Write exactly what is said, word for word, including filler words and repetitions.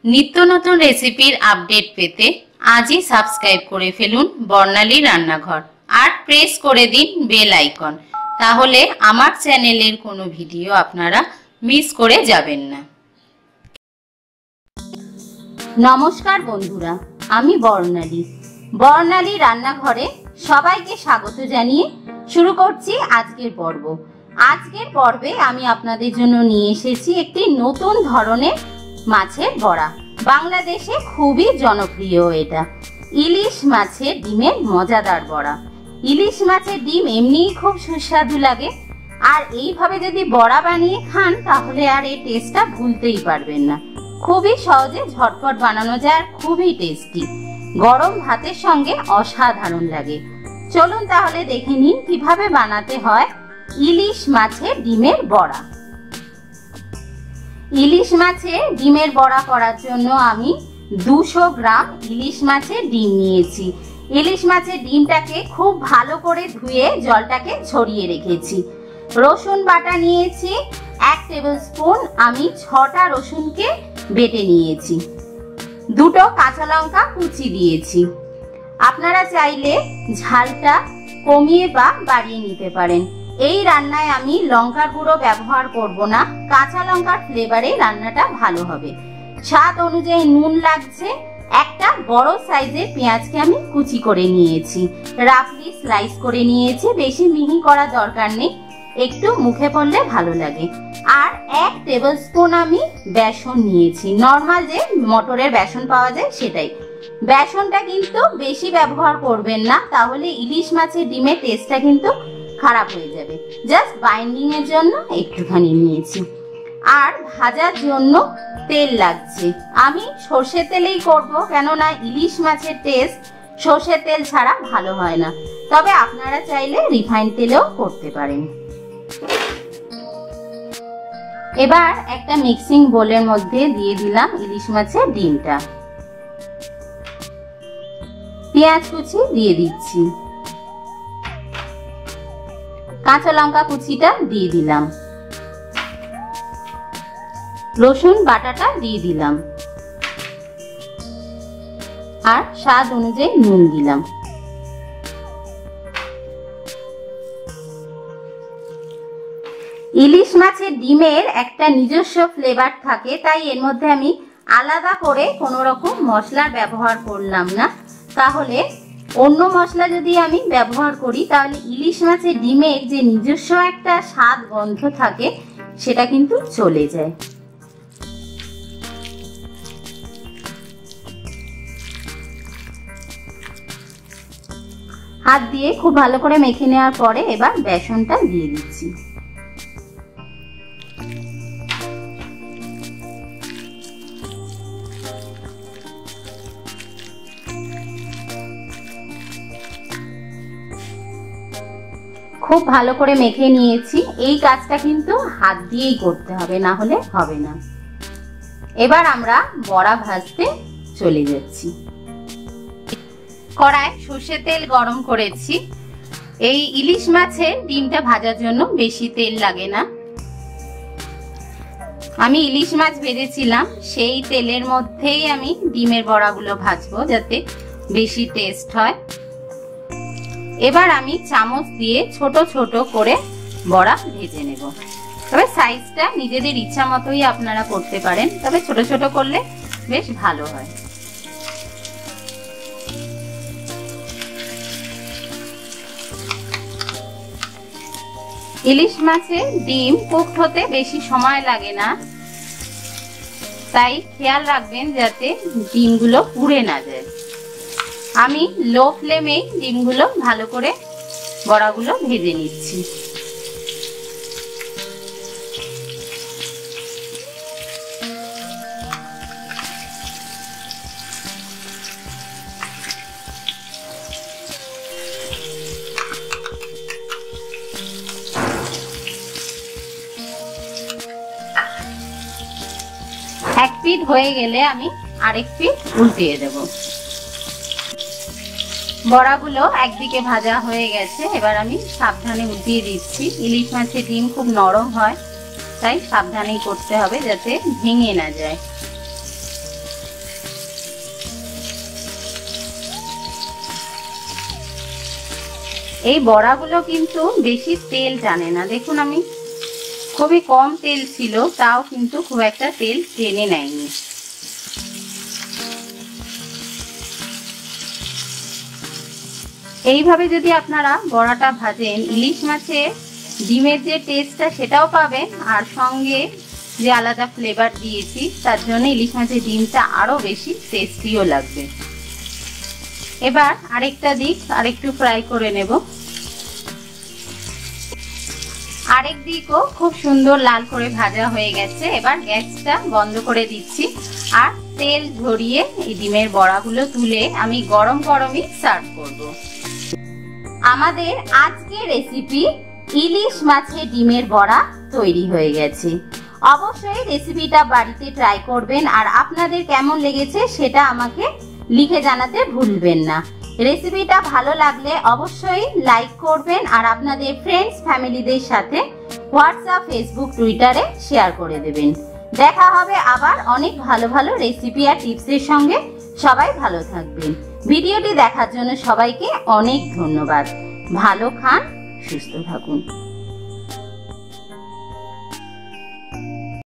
নিত্য নতুন রেসিপির আপডেট পেতে আজই সাবস্ক্রাইব করে ফেলুন বর্ণালী রান্নাঘর আর প্রেস করে দিন বেল আইকন, তাহলে আমার চ্যানেলের কোনো ভিডিও আপনারা মিস করে যাবেন না। নমস্কার বন্ধুরা, আমি বর্ণালী বর্ণালী রান্নাঘরে সবাইকে স্বাগত জানিয়ে শুরু করছি আজকের পর্ব। আজকের পর্বে আমি আপনাদের জন্য নিয়ে এসেছি একটি নতুন ধরনের মাছের বড়া। বাংলাদেশে খুবই জনপ্রিয় এটা ইলিশ মাছের ডিমের মজাদার বড়া। ইলিশ মাছের ডিম এমনিই খুব সুস্বাদু লাগে, আর এইভাবে যদি বড়া বানিয়ে খান তাহলে আর এই টেস্টটা ভুলতেই পারবেন না। খুবই সহজে ঝটপট বানানো যায় আর খুবই টেস্টি, গরম ভাতের সঙ্গে অসাধারণ লাগে। চলুন তাহলে দেখে নিন কিভাবে বানাতে হয় ইলিশ মাছের ডিমের বড়া। ইলিশ মাছের ডিমের বড়া করার জন্য আমি দুশো গ্রাম ইলিশ মাছের ডিম নিয়েছি। ইলিশ মাছের ডিমটাকে খুব ভালো করে ধুয়ে জলটাকে ছড়িয়ে রেখেছি। রসুন বাটা নিয়েছি এক টেবিল স্পুন, আমি ছটা রসুনকে বেটে নিয়েছি। দুটো কাঁচা লঙ্কা কুচি দিয়েছি। আপনারা চাইলে ঝালটা কমিয়ে বা বাড়িয়ে নিতে পারেন। এই রান্নায় আমি লঙ্কার গুঁড়ো ব্যবহার করব না, কাঁচা লঙ্কার ফ্লেভারে রান্নাটা ভালো হবে। স্বাদ অনুযায়ী নুন লাগছে। একটা বড় সাইজের পেঁয়াজকে আমি কুচি করে নিয়েছি, রাফলি স্লাইস করে নিয়েছি। বেশি মিহি করা দরকার নেই, একটু মুখে পড়লে ভালো লাগে। আর এক টেবিল স্পুন আমি বেসন নিয়েছি, নর্মাল যে মটরের বেসন পাওয়া যায় সেটাই। বেসনটা কিন্তু বেশি ব্যবহার করবেন না, তাহলে ইলিশ মাছের ডিমের টেস্টটা কিন্তু খারাপ হয়ে যাবে। জাস্ট বাইন্ডিং এর জন্য একটুখানি নিয়েছি। আর ভাজার জন্য তেল লাগছে। আমি সর্ষের তেলেই করব, কেননা ইলিশ মাছের টেস্ট সর্ষের তেল ছাড়া ভালো হয় না। তবে আপনারা চাইলে রিফাইন তেলেও করতে পারেন। এবার একটা মিক্সিং বোলের মধ্যে দিয়ে দিলাম ইলিশ মাছের ডিমটা। পেঁয়াজ কুচি দিয়ে দিচ্ছি, কাঁচা লঙ্কা কুচিটা দিয়ে দিলাম, রসুন বাটাটা দিয়ে দিলাম, আর স্বাদ অনুযায়ী নুন দিলাম। ইলিশ মাছের ডিমের একটা নিজস্ব ফ্লেভার থাকে, তাই এর মধ্যে আমি আলাদা করে কোনো রকম মশলার ব্যবহার করলাম না। তাহলে অন্য মশলা যদি আমি ব্যবহার করি তাহলে ইলিশ মাছের ডিমের যে নিজস্ব একটা স্বাদ গন্ধ থাকে সেটা কিন্তু চলে যায়। হাত দিয়ে খুব ভালো করে মেখে নেওয়ার পরে এবার বেসনটা দিয়ে দিচ্ছি। খুব ভালো করে মেখে নিয়েছি। এই কাজটা কিন্তু হাত দিয়েই করতে হবে, না হলে হবে না। এবার আমরা বড়া ভাজতে চলে যাচ্ছি। কড়ায় সর্ষের তেল গরম করেছি। এই ইলিশ মাছের ডিমটা ভাজার জন্য বেশি তেল লাগে না। আমি ইলিশ মাছ ভেজেছিলাম, সেই তেলের মধ্যেই আমি ডিমের বড়াগুলো ভাজবো যাতে বেশি টেস্ট হয়। এবার আমি চামচ দিয়ে ছোট ছোট করে বড়া ভেজে নেব। তবে সাইজটা নিজেদের ইচ্ছা মতোই আপনারা করতে পারেন, তবে ছোট ছোট করলে বেশ ভালো হয়। ইলিশ মাছের ডিম কুকড হতে বেশি সময় লাগে না, তাই খেয়াল রাখবেন যাতে ডিমগুলো পুড়ে না যায়। আমি লো ফ্লেমে ডিমগুলো ভালো করে বড়াগুলো ভেজে নিচ্ছি। এক পিঠ হয়ে গেলে আমি আরেক পিঠ উল্টিয়ে দেব। বড়াগুলো একদিকে ভাজা হয়ে গেছে, এবার আমি সাবধানে উল্টিয়ে দিচ্ছি। ইলিশ মাছের ডিম খুব নরম হয়, তাই সাবধানেই করতে হবে যাতে ভেঙে না যায়। এই বড়াগুলো কিন্তু বেশি তেল টানে না, দেখুন আমি খুবই কম তেল ছিল, তাও কিন্তু খুব একটা তেল টেনে নেয়নি। এইভাবে যদি আপনারা বড়াটা ভাজেন, ইলিশ মাছের ডিমের যে টেস্টটা সেটাও পাবেন, আর সঙ্গে যে আলাদা ফ্লেভার দিয়েছি তার জন্য ইলিশ মাছের ডিমটা আরো বেশি টেস্টিও লাগবে। এবার আরেকটা দিক আরেকটু ফ্রাই করে নেব। আরেক দিকও খুব সুন্দর লাল করে ভাজা হয়ে গেছে। এবার গ্যাসটা বন্ধ করে দিচ্ছি আর তেল ঝরিয়ে এই ডিমের বড়াগুলো তুলে আমি গরম গরমই সার্ভ করব। আমাদের আজকের রেসিপি ইলিশ মাছের ডিমের বড়া তৈরি হয়ে গেছে। অবশ্যই রেসিপিটা বাড়িতে ট্রাই করবেন, আর আপনাদের কেমন লেগেছে সেটা আমাকে লিখে জানাতে ভুলবেন না। রেসিপিটা ভালো লাগলে অবশ্যই লাইক করবেন, আর আপনাদের ফ্রেন্ডস ফ্যামিলিদের সাথে হোয়াটসঅ্যাপ, ফেসবুক, টুইটারে শেয়ার করে দেবেন। দেখা হবে আবার অনেক ভালো ভালো রেসিপি আর টিপসের সঙ্গে। সবাই ভালো থাকবেন। ভিডিওটি দেখার জন্য সবাইকে অনেক ধন্যবাদ। ভালো খান, সুস্থ থাকুন।